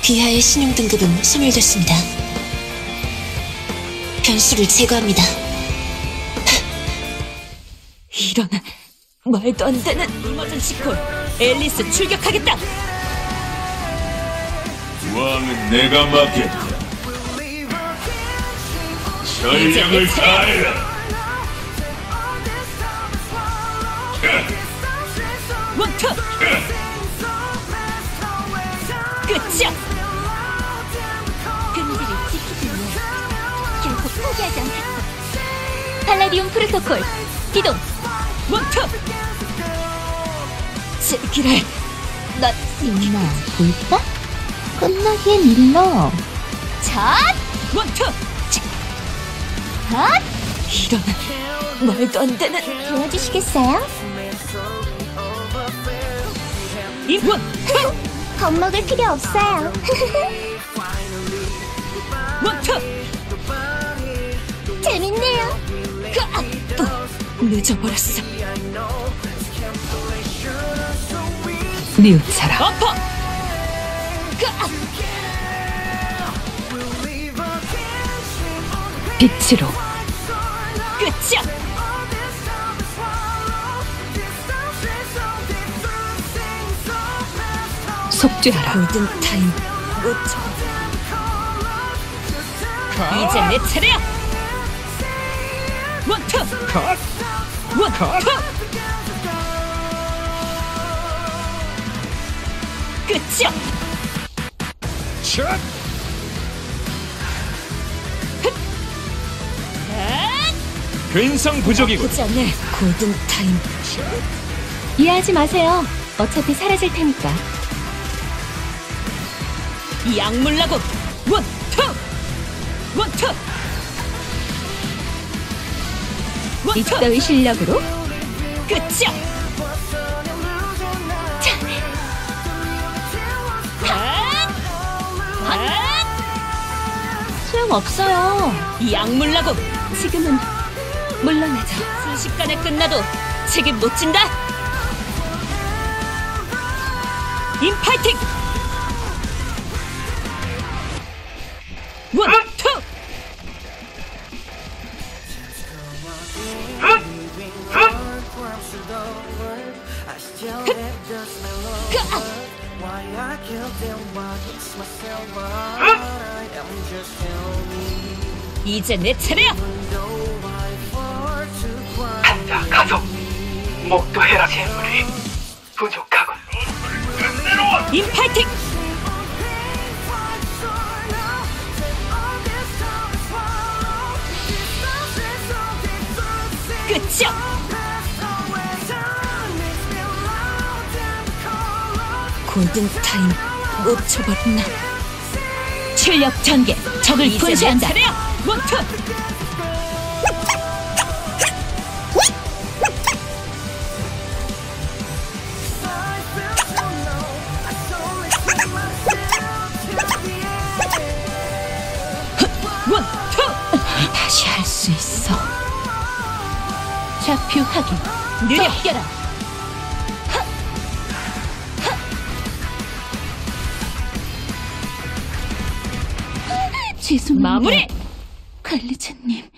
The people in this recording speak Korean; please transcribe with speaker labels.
Speaker 1: 귀하의 신용 등급은 소멸됐습니다. 변수를 제거합니다.
Speaker 2: 이런 말도 안 되는 이머전시 콜. 앨리스 출격하겠다.
Speaker 3: 왕은 내가 맡겠다. 전력을 다해라.
Speaker 2: 원투. 끝이야.
Speaker 4: 금지를 지키기 위해 결코 포기하지 않겠어. 팔라디움 프로토콜 기동.
Speaker 2: 원투. 제기랄. 나
Speaker 4: 임마 볼까? 끝나기엔 일러. 잣!
Speaker 2: 원투.
Speaker 4: 잣!
Speaker 2: 이런 말도 안 되는
Speaker 4: 도와주시겠어요?
Speaker 2: 이원.
Speaker 4: 겁먹을 필요 없어요.
Speaker 2: 원투.
Speaker 4: 재밌네요.
Speaker 2: 늦어버렸어.
Speaker 5: 뉘우쳐라.
Speaker 2: 엎어.
Speaker 5: 빛으로
Speaker 2: 끝이야.
Speaker 5: 속죄하라.
Speaker 2: 골든 타임 놓쳐. 이제 내 차례야. 원투. 원투. 끝이야.
Speaker 3: 근성 부족이군.
Speaker 2: 보지 않네. 골든 타임.
Speaker 4: 이해하지 마세요. 어차피 사라질 테니까.
Speaker 2: 약물라고. 원투. 원투. 원투.
Speaker 4: 이따위 실력으로
Speaker 2: 끝이야.
Speaker 4: 소용없어요.
Speaker 2: 약물라고.
Speaker 4: 지금은 물러나죠.
Speaker 2: 순식간에 끝나도 책임 못 진다. 인파이팅. 원투. 이제 내 차례야.
Speaker 6: 한자 가속 목도해라. 재물이 부족하군.
Speaker 2: 인파이팅. 끝이야. 골든 타임 놓쳐버렸나.
Speaker 4: 출력 전개. 적을
Speaker 2: 이제 내
Speaker 4: 분쇄한다.
Speaker 2: 차례야. 원투. 원투.
Speaker 4: 다시 할 수 있어. 좌표 확인.
Speaker 2: 느려.
Speaker 4: 벗겨라. 죄송합니다.
Speaker 2: 마무리.
Speaker 4: 관리자님.